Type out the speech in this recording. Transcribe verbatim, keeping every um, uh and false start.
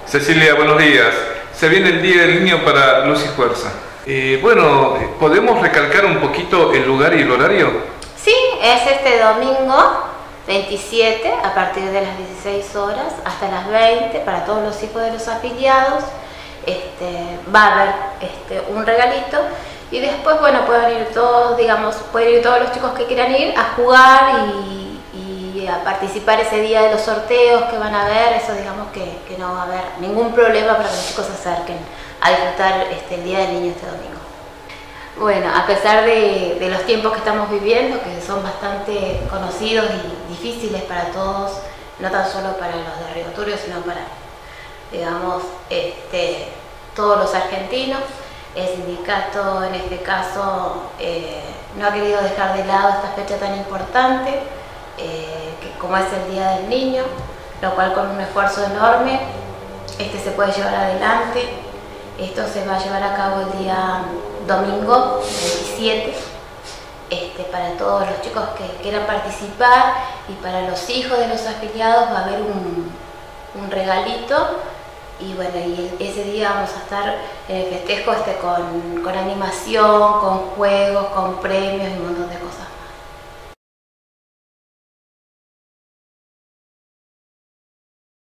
Cecilia, buenos días. Se viene el Día del Niño para Luz y Fuerza. Eh, bueno, ¿podemos recalcar un poquito el lugar y el horario? Sí, es este domingo veintisiete a partir de las dieciséis horas hasta las veinte para todos los hijos de los afiliados. Este, va a haber este, un regalito y después, bueno, pueden ir todos, digamos, pueden ir todos los chicos que quieran ir a jugar y a participar ese día de los sorteos que van a haber. Eso, digamos que, que no va a haber ningún problema para que los chicos se acerquen a disfrutar este, el Día del Niño este domingo. Bueno, a pesar de, de los tiempos que estamos viviendo, que son bastante conocidos y difíciles para todos, no tan solo para los de Río Turbio, sino para, digamos, este, todos los argentinos, el sindicato en este caso eh, no ha querido dejar de lado esta fecha tan importante, Eh, que como es el Día del Niño, lo cual con un esfuerzo enorme este se puede llevar adelante. Esto se va a llevar a cabo el día domingo veintisiete este, para todos los chicos que quieran participar, y para los hijos de los afiliados va a haber un, un regalito. Y bueno, y ese día vamos a estar en el festejo este con, con animación, con juegos, con premios y un montón de cosas.